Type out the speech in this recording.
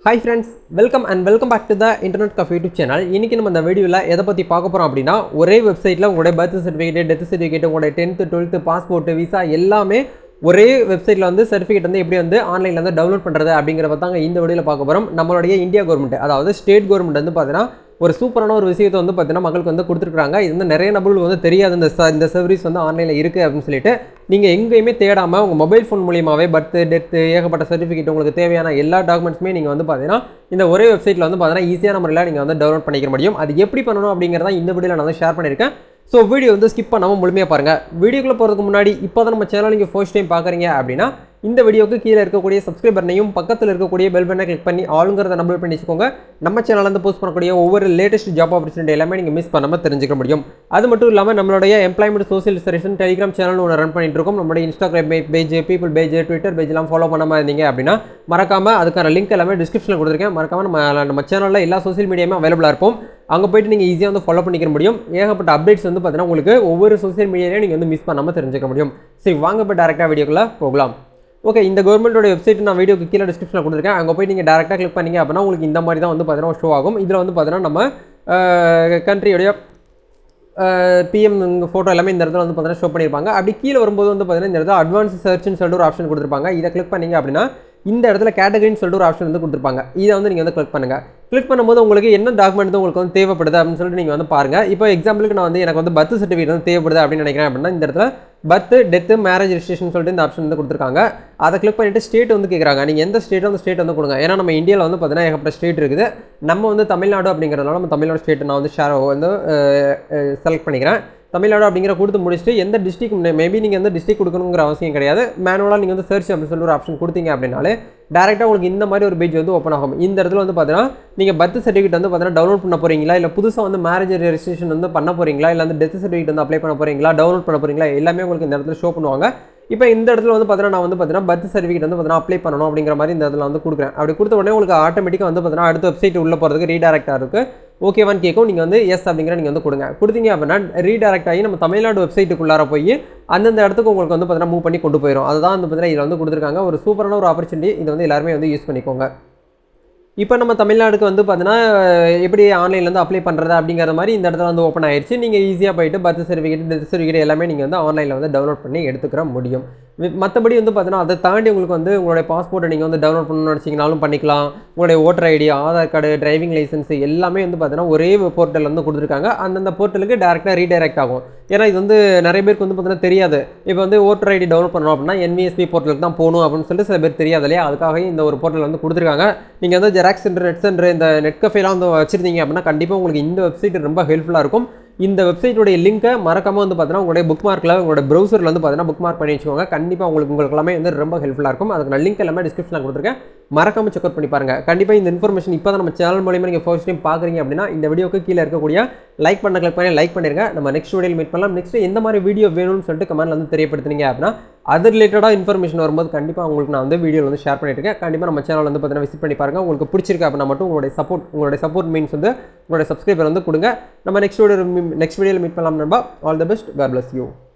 Hi friends, welcome back to the Internet Cafe YouTube channel. இன்னைக்கு நம்ம இந்த வீடியோல எதை பத்தி பார்க்க போறோம் அப்படினா ஒரே வெப்சைட்ல உங்களுடைய birth certificate, death certificate, உங்களுடைய 10th, 12th, passport, visa எல்லாமே ஒரே வெப்சைட்ல வந்து சர்டிபிகேட் வந்து எப்படி வந்து ஆன்லைன்ல வந்து டவுன்லோட் பண்றது அப்படிங்கறத தாங்க இந்த வீடியோல பார்க்க போறோம். நம்மளுடைய இந்தியா கவர்மெண்ட் அதாவது ஸ்டேட் கவர்மெண்ட் வந்து பாத்தீனா ஒரு சூப்பரான ஒரு விஷயத்தை வந்து பாத்தீனா மக்களுக்கு வந்து கொடுத்திருக்காங்க. இது வந்து நிறைய நபர்களுக்கு வந்து தெரியாது இந்த சர்வீஸ் வந்து ஆன்லைன்ல இருக்கு அப்படினு சொல்லிட்டு நீங்க எங்கேயுமே தேடாம உங்க மொபைல் ஃபோன் மூலமாவே பர்த், டெத், ஏகப்பட்ட சர்டிபிகேட் உங்களுக்கு தேவையான எல்லா டாக்குமெண்ட்ஸுமே நீங்க வந்து பாத்தீனா இந்த ஒரே வெப்சைட்ல வந்து பாத்தீனா ஈஸியான முறையில் நீங்க வந்து டவுன்லோட் பண்ணிக்க முடியும். அது எப்படி பண்ணனும் அப்படிங்கறத இந்த வீடியோல நான் வந்து ஷேர் பண்ணிருக்கேன். So வீடியோ வந்து ஸ்கிப் பண்ணாம முழுமையா பாருங்க. வீடியோக்குள்ள போறதுக்கு முன்னாடி இப்போதான் நம்ம சேனலை நீங்க ஃபர்ஸ்ட் டைம் பார்க்கறீங்க அப்படினா இந்த வீடியோக்கு கீழ இருக்கக்கூடிய சப்ஸ்கிரைப் பட்டனையும் பக்கத்துல இருக்கக்கூடிய பெல் பட்டனை கிளிக் பண்ணி ஆல்ங்கறத எனேபிள் பண்ணி வச்சுக்கோங்க. நம்ம சேனல்ல இருந்து போஸ்ட் பண்ணக்கூடிய ஒவ்வொரு லேட்டஸ்ட் ஜாப் ஆப்பர்சூனிட்டி எல்லாமே நீங்க மிஸ் பண்ணாம தெரிஞ்சுக்க முடியும். அது மட்டும் இல்லாம நம்மளுடைய employment social service Telegram channel ஒன்னு ரன் பண்ணிட்டு இருக்கோம். நம்மளுடைய Instagram page, people page, Twitter page எல்லாம் ஃபாலோ பண்ணாம இருந்தீங்க அப்படினா மறக்காம அதுக்கான லிங்க் எல்லாமே டிஸ்கிரிப்ஷன்ல கொடுத்திருக்கேன். மறக்காம நம்ம சேனல்ல எல்லா சோஷியல் மீடியாமே அவேலபிளா இருக்கும். அங்க போய்ட்டு நீங்க ஈஸியா வந்து ஃபாலோ பண்ணிக்க முடியும். ஏகப்பட்ட அப்டேட்ஸ் வந்து பாத்தீனா உங்களுக்கு ஒவ்வொரு சோஷியல் மீடியாலயும் நீங்க வந்து மிஸ் பண்ணாம தெரிஞ்சுக்க முடியும். சரி வாங்க போய் டைரக்டா வீடியோக்குள்ள போகலாம். ஓகே, இந்த கவர்மெண்டோட வெப்சைட் நான் வீடியோக்கு கீழ டிஸ்கிரிப்ஷன்ல கொடுத்திருக்கேன். அங்க போய் நீங்க டைரக்டா கிளிக் பண்ணீங்க அப்படினா உங்களுக்கு இந்த மாதிரி தான் வந்து பாத்தீனா ஷோ ஆகும். இதுல வந்து பாத்தீனா நம்ம கண்ட்ரியோட PM போட்டோ எல்லாமே இந்த இடத்துல வந்து பாத்தீனா ஷோ பண்ணிருப்பாங்க. அப்படி கீழ வரும்போது வந்து பாத்தீனா இந்த இடத்துல அட்வான்ஸ் சர்ச்னு சொல்லிட்டு ஒரு ஆப்ஷன் கொடுத்திருப்பாங்க. இத கிளிக் பண்ணீங்க அப்படினா இந்த இடத்துல கேட்டகரின்னு சொல்லிட்டு ஒரு ஆப்ஷன் வந்து கொடுத்திருப்பாங்க. இத வந்து நீங்க வந்து கிளிக் பண்ணுங்க. கிளிக் பண்ணும்போது உங்களுக்கு என்ன டாக்குமெண்ட் உங்களுக்கு வந்து தேவைப்படுது அப்படினு சொல்லிட்டு நீங்க வந்து பாருங்க. இப்போ எக்ஸாம்பிளுக்கு நான் வந்து எனக்கு வந்து பர்த் சர்டிபிகேட் வந்து தேவைப்படுது அப்படினு நினைக்கிறேன் அப்படினா இந்த இடத்துல பர்த், டெத், மேரேஜ் ரெஜிஸ்ட்ரேஷன் சொல்லிட்டு இந்த ஆப்ஷன் வந்து கொடுத்திருக்காங்க. அதை கிளிக் பண்ணிட்டு ஸ்டேட் வந்து கேக்குறாங்க. நீங்க எந்த ஸ்டேட்டோ அந்த ஸ்டேட் வந்து கொடுங்க. ஏன்னா நம்ம இந்தியால வந்து பாத்தீனா ஏகப்பட்ட ஸ்டேட் இருக்குது. நம்ம வந்து தமிழ்நாடு அப்படிங்கறதுனால நம்ம தமிழ்நாடு ஸ்டேட் நான் வந்து செலக்ட் பண்ணிக்கிறேன். தமிழ்நாடு அப்படிங்கற கொடுத்து முடிச்சிட்டு எந்த டிஸ்ட்ரிக்ட் மேபி நீங்க எந்த டிஸ்ட்ரிக்ட் கொடுக்கணும்ங்கற அவசியம் கிடையாது. மேனுவலா நீங்க வந்து சர்ச் அப்படி சொல்லிட்டு ஒரு ஆப்ஷன் கொடுத்தீங்க அப்படினாலே டைரக்டா உங்களுக்கு இந்த மாதிரி ஒரு பேஜ் வந்து ஓபன் ஆகும். இந்த இடத்துல வந்து பாத்தீனா நீங்க பர்த் சர்டிபிகேட் வந்து பாத்தீனா டவுன்லோட் பண்ண போறீங்களா இல்ல புதுசா வந்து மேரேஜ் ரெஜிஸ்ட்ரேஷன் வந்து பண்ண போறீங்களா இல்ல வந்து டெத் சர்டிபிகேட் வந்து அப்ளை பண்ண போறீங்களா டவுன்லோட் பண்ண போறீங்களா எல்லாமே உங்களுக்கு இந்த இடத்துல ஷோ பண்ணுவாங்க. இப்போ இந்த இடத்துல வந்து பாத்தீனா நான் வந்து பாத்தீனா பர்த் சர்டிபிகேட் வந்து பாத்தீனா அப்ளை பண்ணனும் அப்படிங்கற மாதிரி இந்த இடத்துல வந்து கொடுக்கிறேன். அப்படி கொடுத்த உடனே உங்களுக்கு ஆட்டோமேட்டிக்கா வந்து பாத்தீனா அடுத்த வெப்சைட் உள்ள போறதுக்கு ரீடைரக்ட் ஆருக்கு. ஓகேவான்னு கேக்கும். நீங்க வந்து எஸ் அப்படிங்கற நீங்க வந்து கொடுங்க. கொடுத்தீங்க அப்படினா ரீடைரக்ட் ஆகி நம்ம தமிழ்நாடு வெப்சைட்டுக்குள்ளார போய் அந்த இடத்துக்கு உங்களுக்கு வந்து பாத்தீனா மூவ் பண்ணி கொண்டு போயிடும். அதுதான் வந்து பாத்தீனா இதுல வந்து கொடுத்திருக்காங்க. ஒரு சூப்பரான ஒரு ஆப்பர்சூனிட்டி. இது வந்து எல்லாரும் வந்து யூஸ் பண்ணிக்கோங்க. இப்போ நம்ம தமிழ்நாடுக்கு வந்து பாத்தீனா எப்படி ஆன்லைன்ல இருந்து அப்ளை பண்றது அப்படிங்கற மாதிரி இந்த இடத்துல வந்து ஓபன் ஆயிருச்சு. நீங்க ஈஸியா போய்ட்டு பர்த் சர்டிபிகேட், டெத் சர்டிபிகேட் எல்லாமே நீங்க வந்து ஆன்லைன்ல வந்து டவுன்லோட் பண்ணி எடுத்துக்கற முடியும். மத்தபடி வந்து பாத்தீனா அதை தாண்டி உங்களுக்கு வந்து உங்களுடைய பாஸ்போர்ட்டை நீங்க வந்து டவுன்லோட் பண்ணனும்னு நினைச்சீங்கனாலும் பண்ணிக்கலாம். உங்களுடைய voter ID, Aadhaar card, driving licence எல்லாமே வந்து பாத்தீனா ஒரே போர்ட்டல்ல வந்து கொடுத்திருக்காங்க. அந்த போர்ட்டலுக்கு டைரக்டா ரீடைரக்ட் ஆகும். ஏன்னா இது வந்து நிறைய பேருக்கு வந்து பாத்தீனா தெரியாது. இப்போ வந்து வோட்டர் ஐடி டவுன்லோட் பண்ணனும் அப்படினா NVSP போர்ட்டலுக்கு தான் போணும் அப்படினு சொல்லிட்டு சில பேர் தெரியாது இல்லையா? அதுக்காக இந்த ஒரு போர்ட்டல் வந்து கொடுத்திருக்காங்க. நீங்க வந்து ஜெராக்ஸ் சென்டர், நெட் சென்டர், இந்த நெட் கஃபேலாம் வந்து வச்சிருந்தீங்க அப்படினா கண்டிப்பா உங்களுக்கு இந்த வெப்சைட் ரொம்ப ஹெல்ப்ஃபுல்லா இருக்கும். இந்த வெப்சைட்டோட லிங்கை மறக்காம வந்து பாத்தீனா உங்களுடைய புக்மார்க்ல உங்களோட ப்ரௌசர்ல வந்து பாத்தீனா புக்மார்க் பண்ணி வச்சுக்கோங்க. கண்டிப்பா உங்களுக்கு எல்லாமே வந்து ரொம்ப ஹெல்ப்ஃபுல்லா இருக்கும். அதுக்கு நான் லிங்க் எல்லாமே டிஸ்கிரிப்ஷன்ல கொடுத்திருக்கேன். மறக்காம செக் அவுட் பண்ணி பாருங்க. கண்டிப்பா இந்த இன்ஃபர்மேஷன் இப்போதான் நம்ம சேனல் மூலமா நீங்க ஃபர்ஸ்ட் டைம் பாக்குறீங்க அப்படினா இந்த வீடியோக்கு கீழ இருக்கக்கூடிய லைக் பட்டனை கிளிக் பண்ணி லைக் பண்ணிருங்க. நம்ம நெக்ஸ்ட் வீடியோல மீட் பண்ணலாம். நெக்ஸ்ட் எந்த மாதிரி வீடியோ வேணும்னு சொல்லிட்டு கமெண்ட்ல வந்து தெரியப்படுத்துனீங்க அப்படினா அது ரிலேட்டடா இன்ஃபர்மேஷன் வரும்போது கண்டிப்பா உங்களுக்கு நான் வந்து வீடியோல வந்து ஷேர் பண்ணிட்டு இருக்கேன். கண்டிப்பா நம்ம சேனல் வந்து பாத்தீனா விசிட் பண்ணி பாருங்க. உங்களுக்கு பிடிச்சிருக்கு அப்படினா மட்டும் உங்களுடைய சப்போர்ட் மீன்ஸ் வந்து உங்களுடைய சப்ஸ்கிரைபர் வந்து கொடுங்க. நம்ம நெக்ஸ்ட் வீடியோல மீட் பண்ணலாம் நண்பா. All the best. God bless you.